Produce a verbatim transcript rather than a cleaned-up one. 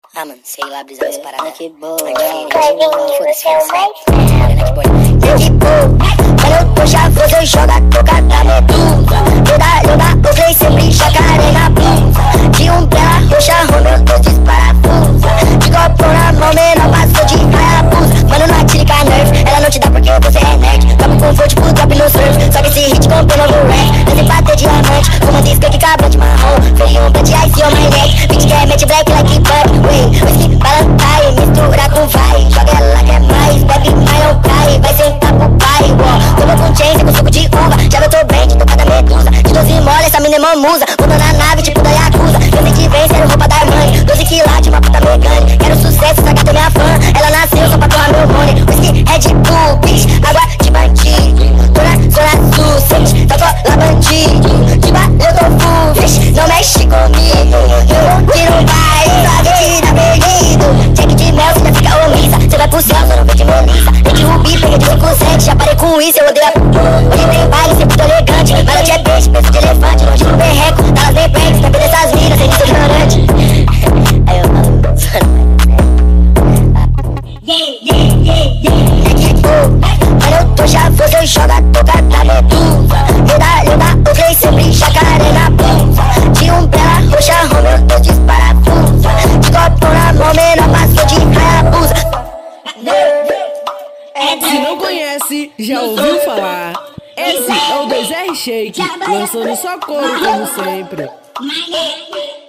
Ah, mano, sei lá, brisar essa parada. Que boa, foda-se, foda-se. Que boa. que boa. Quando eu tô chavoso, eu jogo a toca da medusa. Toda linda, eu play sempre jacaré na blusa. De um bela roxa, Romeu, dois disparafusa. De copo na mão, menor passou de Hayabusa. Mano, não atire com a nerf, ela não te dá porque você é nerd. Topo com flow, tipo drop no surf. Só que esse hit comprou novo rap. Nesse bater diamante, como diz que cabra de marrom. Feio um pet ice on my neck. Bitch quer mete black like butt. Wait, whisky, balançai, mistura com vai. Joga ela que é mais, bebe mais não cai. Vai sentar pro pai, ó. Tomou com chance, com suco de uva. Já eu tô bem, de tocada medusa. De doze mole, essa mina é mó musa. Voltando na nave, tipo da Yakuza. Eu sei que vem, ser roupa da mãe. doze quilates, uma puta mecânica. Quero sucesso, essa gata é minha fã. Ela nasceu só pra tomar meu money. Whisky, Red Bull, bitch, água de bandido. Tô na zona sul, sente, toco lá bandido. De barulho eu tô full, bitch, não mexe comigo. Eu que não vai, só vem te dar perdido. Check de mel, cê já fica omissa. Cê vai pro céu, só não vem de melissa. Tem de rubi, peguei de cinco cento. Já parei com isso, eu odeio a p***. Hoje tem baile, sempre tô elegante. Mas eu te é peixe, penso de elefante. Longe no berreco, elas bem pranks. Também dessas minas, sem isso ignorante. Aí eu falo, yeah, yeah, yeah, yeah. Quando eu tô chavoso, eu jogo a toca da medusa. Toda linda, eu play sempre jacaré na blusa. De um bela roxa, Romeu, dois disparafusa. De copo na mão, menor passou de Hayabusa. Se não conhece, já ouviu falar. Esse é o dois R Shake, lançando só couro como sempre.